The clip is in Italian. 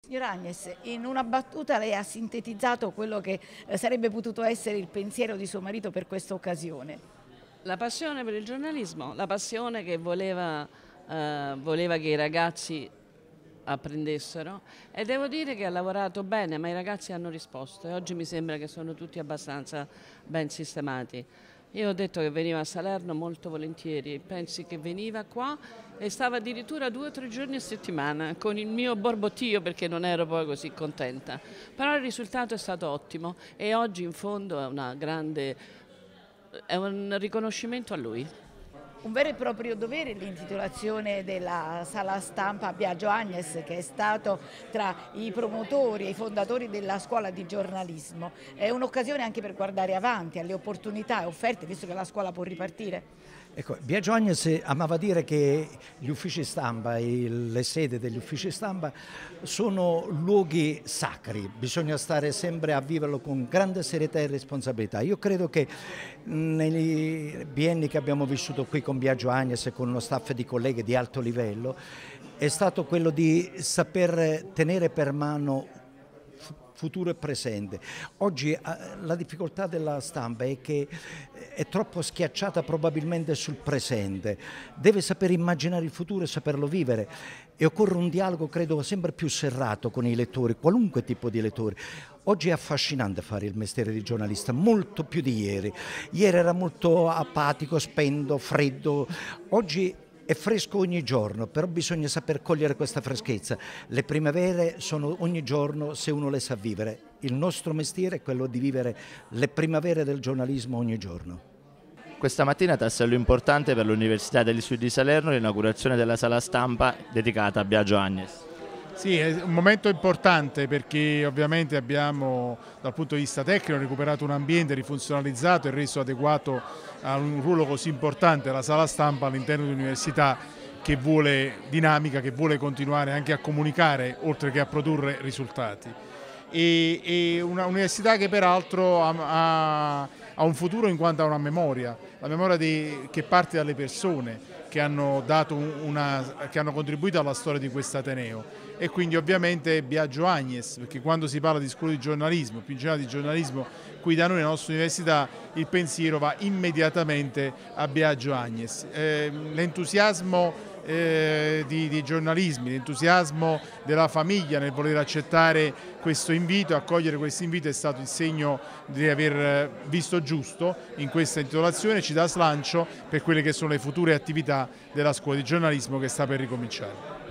Signor Agnes, in una battuta lei ha sintetizzato quello che sarebbe potuto essere il pensiero di suo marito per questa occasione. La passione per il giornalismo, la passione che voleva che i ragazzi apprendessero, e devo dire che ha lavorato bene, ma i ragazzi hanno risposto e oggi mi sembra che sono tutti abbastanza ben sistemati. Io ho detto che veniva a Salerno molto volentieri, pensi che veniva qua e stava addirittura 2 o 3 giorni a settimana con il mio borbottio perché non ero poi così contenta, però il risultato è stato ottimo e oggi in fondo è un riconoscimento a lui. Un vero e proprio dovere l'intitolazione della sala stampa a Biagio Agnes, che è stato tra i promotori e i fondatori della scuola di giornalismo. È un'occasione anche per guardare avanti alle opportunità offerte, visto che la scuola può ripartire. Ecco, Biagio Agnes amava dire che gli uffici stampa e le sedi degli uffici stampa sono luoghi sacri, bisogna stare sempre a viverlo con grande serietà e responsabilità. Io credo che nei bienni che abbiamo vissuto qui con Biagio Agnes e con uno staff di colleghi di alto livello è stato quello di saper tenere per mano futuro e presente. Oggi la difficoltà della stampa è che è troppo schiacciata probabilmente sul presente, deve saper immaginare il futuro e saperlo vivere e occorre un dialogo, credo, sempre più serrato con i lettori, qualunque tipo di lettori. Oggi è affascinante fare il mestiere di giornalista, molto più di ieri. Ieri era molto apatico, spento, freddo, oggi è fresco ogni giorno, però bisogna saper cogliere questa freschezza. Le primavere sono ogni giorno se uno le sa vivere. Il nostro mestiere è quello di vivere le primavere del giornalismo ogni giorno. Questa mattina tassello importante per l'Università degli Studi di Salerno, l'inaugurazione della sala stampa dedicata a Biagio Agnes. Sì, è un momento importante perché ovviamente abbiamo dal punto di vista tecnico recuperato un ambiente rifunzionalizzato e reso adeguato a un ruolo così importante la sala stampa all'interno dell'università che vuole dinamica, che vuole continuare anche a comunicare oltre che a produrre risultati. E un'università che peraltro ha un futuro in quanto ha una memoria, la memoria che parte dalle persone che hanno contribuito alla storia di questo Ateneo e quindi ovviamente Biagio Agnes, perché quando si parla di scuola di giornalismo, più in generale di giornalismo, qui da noi nella nostra università il pensiero va immediatamente a Biagio Agnes. L'entusiasmo di giornalismi, l'entusiasmo della famiglia nel voler accettare questo invito, accogliere questo invito è stato il segno di aver visto giusto in questa intitolazione, ci dà slancio per quelle che sono le future attività della scuola di giornalismo che sta per ricominciare.